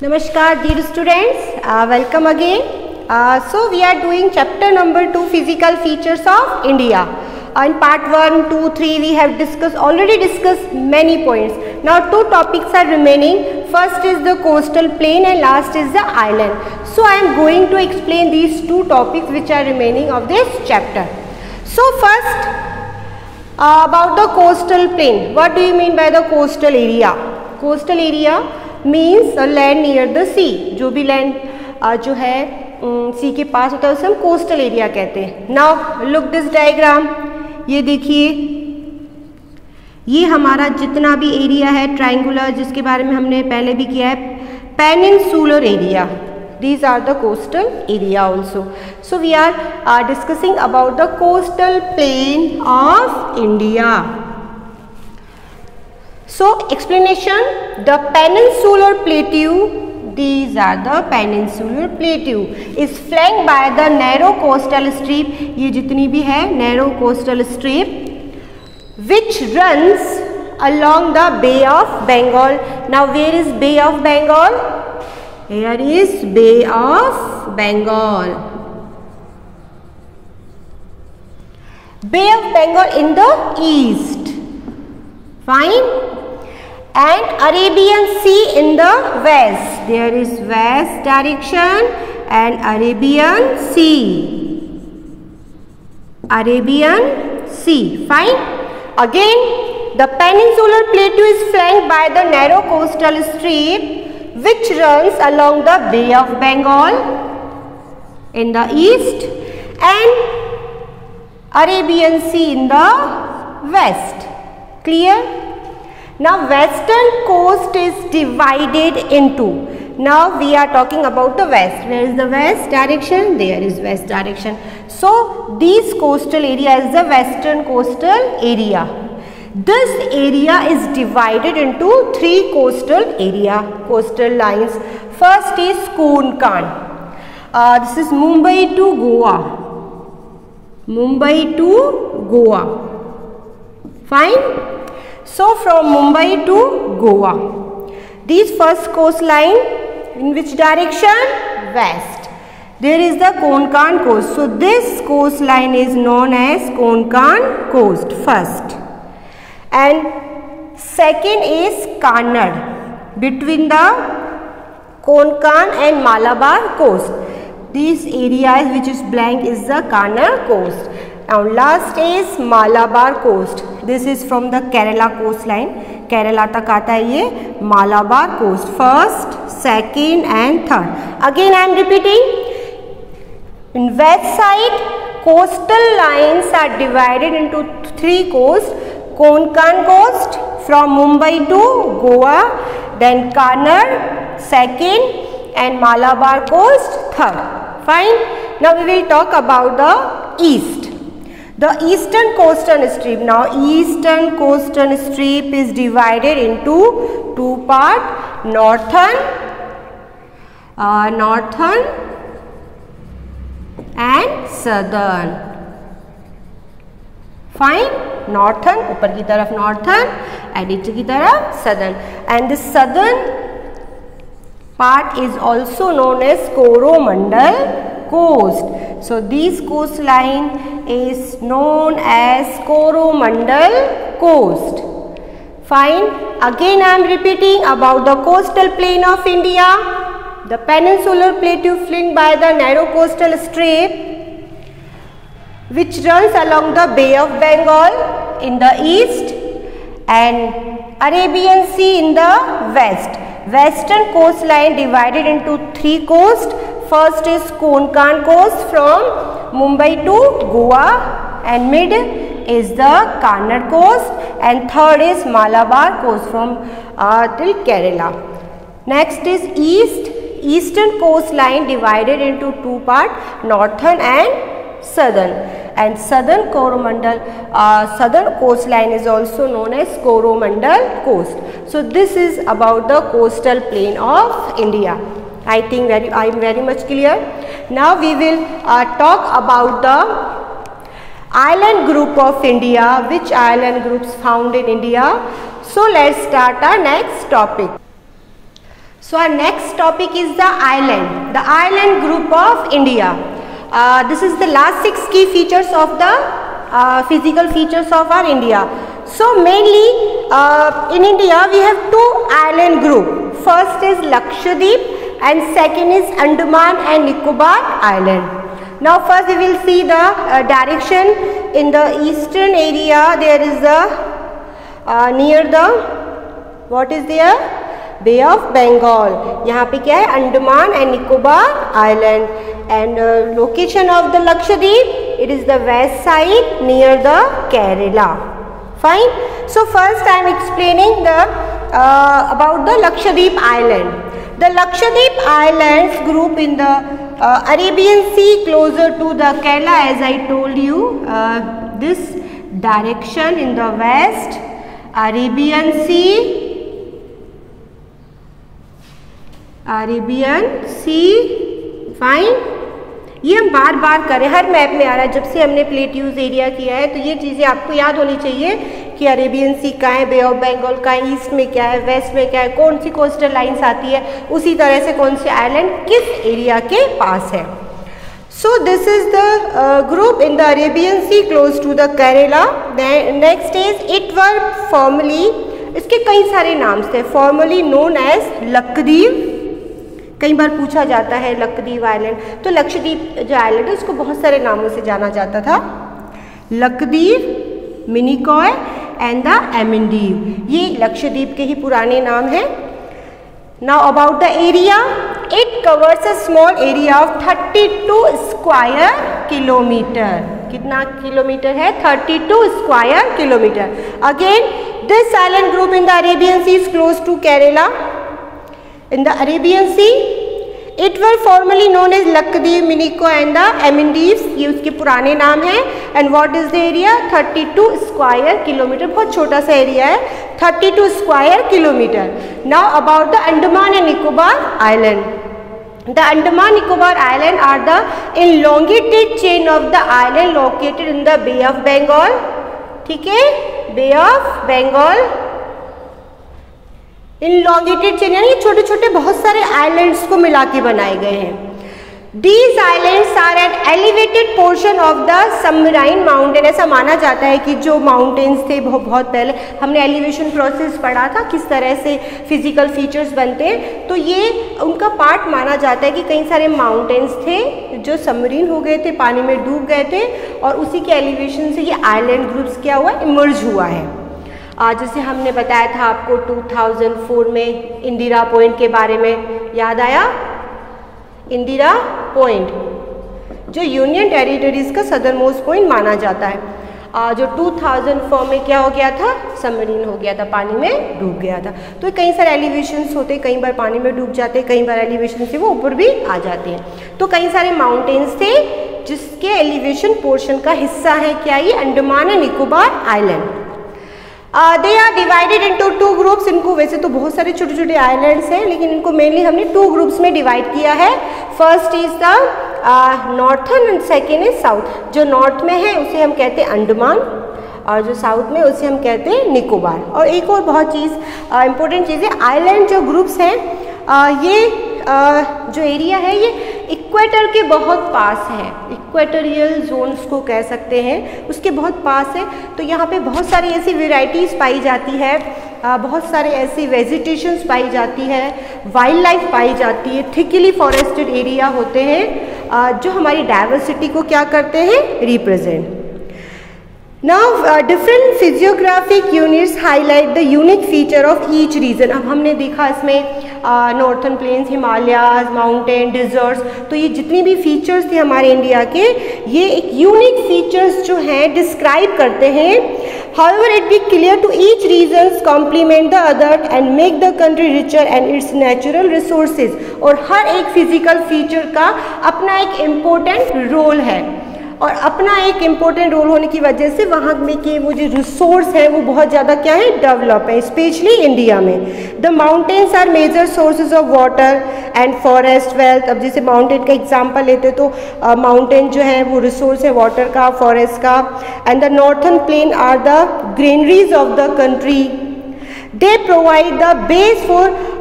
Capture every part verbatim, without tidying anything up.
Namaskar dear students, uh, welcome again. Uh, so we are doing chapter number two, physical features of India. Uh, in part one, two, three we have discussed already discussed many points. Now two topics are remaining. First is the coastal plain and last is the island. So I am going to explain these two topics which are remaining of this chapter. So first uh, about the coastal plain. What do you mean by the coastal area? Coastal area means land near the sea. जो भी land uh, जो है सी um, के पास होता है उसे हम coastal area कहते हैं. Now look this diagram. ये देखिए, ये हमारा जितना भी एरिया है ट्रायंगुलर, जिसके बारे में हमने पहले भी किया है, peninsular area. These are the coastal area also. So we are uh, discussing about the coastal plain of India. So explanation, the peninsular plateau, these are the peninsular plateau, is flanked by the narrow coastal strip. ये जितनी भी है narrow coastal strip, which runs along the Bay of Bengal. Now where is Bay of Bengal? Here is Bay of Bengal. Bay of Bengal in the east. Fine. And Arabian Sea in the west. There is west direction and Arabian Sea. Arabian Sea. Fine. Again, the peninsular plateau is flanked by the narrow coastal strip which runs along the Bay of Bengal in the east and Arabian Sea in the west. Clear? Now western coast is divided into. Now we are talking about the west. Where is the west direction? There is west direction. So this coastal area is the western coastal area. This area is divided into three coastal area, coastal lines. First is Konkan. Uh, this is Mumbai to Goa. Mumbai to Goa. Fine. So from Mumbai to Goa, this first coastline in which direction? West. There is the Konkan coast. So this coastline is known as Konkan coast first. And second is Kannada, between the Konkan and Malabar coast. This area which is blank is the Kannada coast. Now last is Malabar coast. This is from the Kerala coastline. Kerala tak aata hai ye Malabar coast. First, second and third. Again I am repeating. In west side, coastal lines are divided into three coasts. Konkan coast from Mumbai to Goa. Then Kannada second and Malabar coast third. Fine. Now we will talk about the east. The eastern coastal strip. Now eastern coastal strip is divided into two parts, northern, uh, northern and southern. Fine. Northern, ऊपर की तरफ northern and नीचे की तरफ southern. And the southern part is also known as Coromandel coast. So this coastline is known as Coromandel coast. Fine. Again I am repeating about the coastal plain of India. The peninsular plateau flanked by the narrow coastal strip which runs along the Bay of Bengal in the east and Arabian Sea in the west. Western coastline divided into three coasts. First is Konkan coast from Mumbai to Goa and mid is the Kannada coast and third is Malabar coast from uh, till Kerala. Next is east. Eastern coastline divided into two parts, northern and southern. And southern Coromandel, uh, southern coastline is also known as Coromandel coast. So this is about the coastal plain of India. I think very I am very much clear. Now we will uh, talk about the island group of India. Which island groups found in India? So let's start our next topic. So our next topic is the island, the island group of India. Uh, this is the last six key features of the uh, physical features of our India. So mainly uh, in India we have two island group. First is Lakshadweep and second is Andaman and Nicobar Island. Now first we will see the uh, direction. In the eastern area there is the uh, near the what is there? Bay of Bengal. यहाँ पे क्या है? Andaman and Nicobar island. And location of the Lakshadweep, it is the west side near the Kerala. Fine. So first I am explaining the about the Lakshadweep island. The Lakshadweep islands group in the Arabian sea closer to the Kerala, as I told you. This direction in the west, Arabian sea, Arabian sea. Fine. ये हम बार बार करें, हर map में आ रहा है जब से हमने plateaus area किया है. तो ये चीज़ें आपको याद होनी चाहिए कि अरेबियन सी कहाँ है, बे ऑफ बंगाल का है, ईस्ट में क्या है, वेस्ट में क्या है, कौन सी कोस्टल लाइन्स आती है, उसी तरह से कौन से आइलैंड किस एरिया के पास है. So this is the group in the Arabian sea close to the Kerala. Next is it were formerly, इसके कई सारे नाम थे, फॉर्मली नोन एज लक्षद्वीप. कई बार पूछा जाता है लक्षद्वीप आइलैंड. तो लक्षद्वीप जो आइलैंड है उसको बहुत सारे नामों से जाना जाता था. लक्षद्वीप, मिनिकॉय एंड द एमिंडीव, ये लक्षद्वीप के ही पुराने नाम हैं. Now about the area, it covers a small area of thirty two square kilometre. कितना किलोमीटर है? Thirty two square kilometre. Again this island group in the Arabian sea is close to Kerala. In the Arabian Sea, it were formerly known as Lakshadweep, Minico and the Maldives. ये उसके पुराने नाम हैं. And what is the area? Thirty two square kilometer. बहुत छोटा सा area है, thirty two square kilometer. Now about the Andaman and Nicobar Island. The Andaman Nicobar Island are the elongated chain of the island located in the Bay of Bengal. ठीक है, Bay of Bengal. In longitude chain यानी छोटे छोटे बहुत सारे islands को मिला के बनाए गए हैं. These islands are an elevated portion of the submarine mountain. ऐसा माना जाता है कि जो माउंटेन्स थे बहुत बहुत पहले, हमने एलिवेशन प्रोसेस पढ़ा था किस तरह से फिजिकल फीचर्स बनते हैं, तो ये उनका पार्ट माना जाता है कि कई सारे माउंटेन्स थे जो सबमरीन हो गए थे, पानी में डूब गए थे, और उसी के एलिवेशन से ये आइलैंड ग्रुप्स क्या हुआ, इमर्ज हुआ है. आज जैसे हमने बताया था आपको टू थाउजेंड फोर में इंदिरा पॉइंट के बारे में, याद आया? इंदिरा पॉइंट जो यूनियन टेरिटरीज का सदर्न मोस्ट पॉइंट माना जाता है, आ, जो टू थाउजेंड फोर में क्या हो गया था, सबमरीन हो गया था, पानी में डूब गया था. तो कई सारे एलिवेशंस होते, कई बार पानी में डूब जाते, कई बार एलिवेशन से वो ऊपर भी आ जाते हैं. तो कई सारे माउंटेन्स थे जिसके एलिवेशन पोर्शन का हिस्सा है क्या, ये Andaman and Nicobar island. They are divided into two groups. इनको वैसे तो बहुत सारे छोटे छोटे आइलैंड्स हैं, लेकिन इनको मेनली हमने टू ग्रुप्स में डिवाइड किया है. First is the northern and second is south. जो नॉर्थ में है उसे हम कहते हैं अंडमान, और जो साउथ में उसे हम कहते हैं निकोबार. और एक और बहुत चीज़ इंपॉर्टेंट चीज़ है, आइलैंड जो ग्रुप्स हैं uh, ये uh, जो एरिया है ये इक्वेटर के बहुत पास है, इक्वेटोरियल जोन्स को कह सकते हैं, उसके बहुत पास है. तो यहाँ पे बहुत सारी ऐसी वेराइटीज़ पाई जाती है, आ, बहुत सारे ऐसी वेजिटेशंस पाई जाती है, वाइल्ड लाइफ पाई जाती है, थिकली फॉरेस्टेड एरिया होते हैं, आ, जो हमारी डाइवर्सिटी को क्या करते हैं, represent. Now different physiographic units highlight the unique feature of each region. अब हमने देखा इसमें northern plains, Himalayas, mountain, deserts, तो ये जितनी भी फीचर्स थे हमारे इंडिया के, ये एक यूनिक फीचर्स जो हैं डिस्क्राइब करते हैं. However, it be clear to each regions complement the other and make the country richer and its natural resources. और हर एक फिजिकल फीचर का अपना एक इम्पोर्टेंट रोल है, और अपना एक इम्पोर्टेंट रोल होने की वजह से वहाँ में के वो जो रिसोर्स है वो बहुत ज़्यादा क्या है, डेवलप है, स्पेशली इंडिया में. The mountains are major sources of water and forest wealth. अब जैसे माउंटेन का एग्जांपल लेते तो माउंटेन uh, जो है वो रिसोर्स है वाटर का, फॉरेस्ट का. And the northern plain are the greeneries of the country. They provide the base for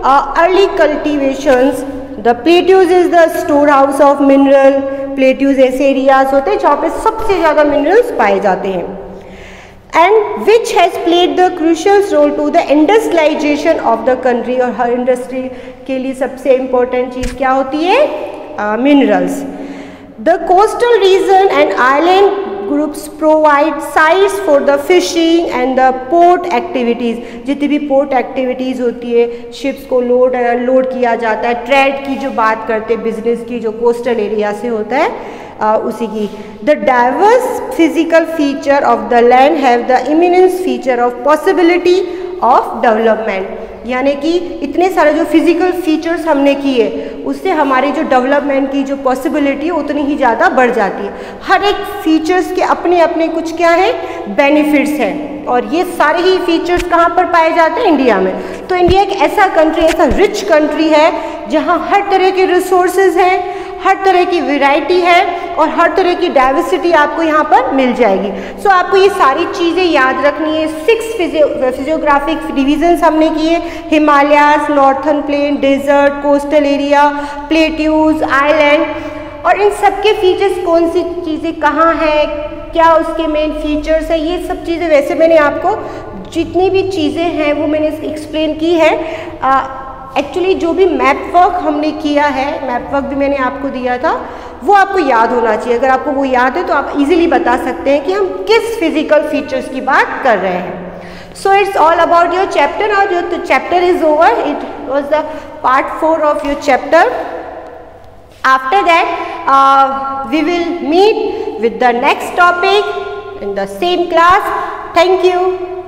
early cultivations, the plateaus is the store house of mineral. Plateaus ऐसे areas होते हैं जहाँ पे सबसे ज़्यादा मिनरल्स पाए जाते हैं। And which has played the crucial role to the industrialisation of the country. और हर इंडस्ट्री के लिए सबसे इम्पोर्टेंट चीज़ क्या होती है? Minerals. The coastal region and island groups provide sites for the fishing and the port activities. जितनी भी पोर्ट एक्टिविटीज़ होती है, शिप्स को लोड एंड अनलोड किया जाता है, ट्रेड की जो बात करते हैं, बिजनेस की, जो कोस्टल एरिया से होता है, आ, उसी की। The diverse physical feature of the land have the eminence feature of possibility of development. यानी कि इतने सारे जो फिजिकल फीचर्स हमने किए, उससे हमारी जो डेवलपमेंट की जो पॉसिबिलिटी है उतनी ही ज़्यादा बढ़ जाती है। हर एक फीचर्स के अपने अपने कुछ क्या है, बेनिफिट्स हैं, और ये सारे ही फीचर्स कहाँ पर पाए जाते हैं? इंडिया में। तो इंडिया एक ऐसा कंट्री, ऐसा रिच कंट्री है जहाँ हर तरह के रिसोर्सेज हैं, हर तरह की वैरायटी है और हर तरह की डाइवर्सिटी आपको यहाँ पर मिल जाएगी। सो so, आपको ये सारी चीज़ें याद रखनी है। सिक्स फिजियोग्राफिक डिविजन्स हमने किए, Himalayas, northern plain, desert, coastal area, plateaus, island, और इन सब के फीचर्स, कौन सी चीज़ें कहाँ हैं, क्या उसके मेन फीचर्स हैं, ये सब चीज़ें वैसे मैंने आपको जितनी भी चीज़ें हैं वो मैंने एक्सप्लेन की है। एक्चुअली जो भी मैप वर्क हमने किया है, मैप वर्क भी मैंने आपको दिया था, वो आपको याद होना चाहिए। अगर आपको वो याद है तो आप इजीली बता सकते हैं कि हम किस फिजिकल फीचर्स की बात कर रहे हैं। So it's all about your chapter. और जो chapter is over, it was the part four of your chapter. After that we will meet with the next topic in the same class. Thank you.